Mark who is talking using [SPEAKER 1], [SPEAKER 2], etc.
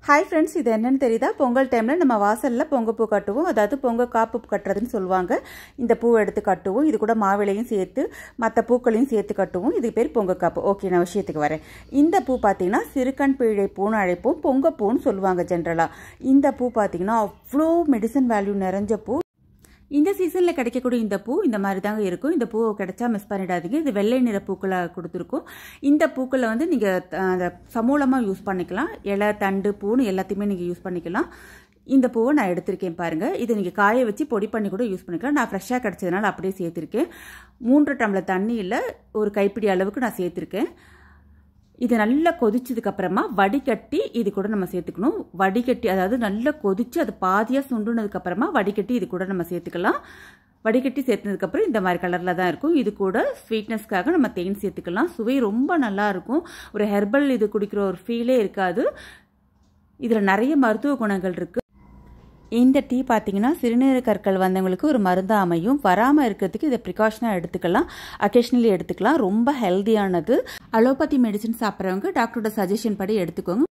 [SPEAKER 1] Hi friends, இது என்னன்னு தெரியுதா? பொங்கல் டைம்ல நம்ம வாசல்ல பொங்க பூ கட்டுவோம். அதாவது பொங்க காப்பு கட்டுறதுன்னு சொல்வாங்க. இந்த பூ எடுத்து கட்டுவோம். இது கூட மாவிளையும் சேர்த்து மற்ற பூக்களையும் சேர்த்து கட்டுவோம். இது பேர் பொங்க காப்பு. ஓகே, நான் விஷயத்துக்கு வரேன். இந்த பூ பார்த்தீங்கன்னா சிறுகண் பிழை பூன்னு அழைப்போம். பொங்க பூன்னு சொல்லுவாங்க ஜென்ரலா. இந்த பூ பார்த்தீங்கன்னா அவ்வளோ மெடிசன் வேல்யூ நிறைஞ்ச பூ. இந்த சீசனில் கிடைக்கக்கூடிய இந்த பூ இந்த மாதிரி தாங்க இருக்கும். இந்த பூவை கிடைச்சா மிஸ் பண்ணிடாதீங்க. இது வெள்ளை நிற பூக்களை கொடுத்துருக்கும். இந்த பூக்களை வந்து நீங்கள் சமூலமாக யூஸ் பண்ணிக்கலாம். இலை, தண்டு, பூன்னு எல்லாத்தையுமே நீங்கள் யூஸ் பண்ணிக்கலாம். இந்த பூவை நான் எடுத்திருக்கேன் பாருங்கள். இதை நீங்கள் காய வச்சு பொடி பண்ணி கூட யூஸ் பண்ணிக்கலாம். நான் ஃப்ரெஷ்ஷாக கிடச்சதுனால அப்படியே சேர்த்துருக்கேன். 3 டம்ளர் தண்ணியில் ஒரு கைப்பிடி அளவுக்கு நான் சேர்த்துருக்கேன். இது நல்லா கொதிச்சதுக்கப்புறமா வடிகட்டி இது கூட நம்ம சேர்த்துக்கணும். வடிகட்டி அதாவது நல்லா கொதிச்சு அது பாதியாக சுண்டுனதுக்கப்புறமா வடிகட்டி இது கூட நம்ம சேர்த்துக்கலாம். வடிகட்டி சேர்த்ததுக்கப்புறம் இந்த மாதிரி கலரில் தான் இருக்கும். இது கூட ஸ்வீட்னஸ்க்காக நம்ம தேன் சேர்த்துக்கலாம். சுவை ரொம்ப நல்லா இருக்கும். ஒரு ஹெர்பல் இது குடிக்கிற ஒரு ஃபீலே இருக்காது. இதில் நிறைய மருத்துவ குணங்கள் இருக்குது. இந்த டீ பார்த்தீங்கன்னா சிறுநீரக கற்கள் வந்தவங்களுக்கு ஒரு மருந்தாக அமையும். வராமல் இருக்கிறதுக்கு இதை ப்ரிகாஷனாக எடுத்துக்கலாம். அக்கேஷ்னலி எடுத்துக்கலாம். ரொம்ப ஹெல்த்தியானது. அலோபதி மெடிசன் சாப்பிட்றவங்க டாக்டரோட சஜஷன் படி எடுத்துக்கோங்க.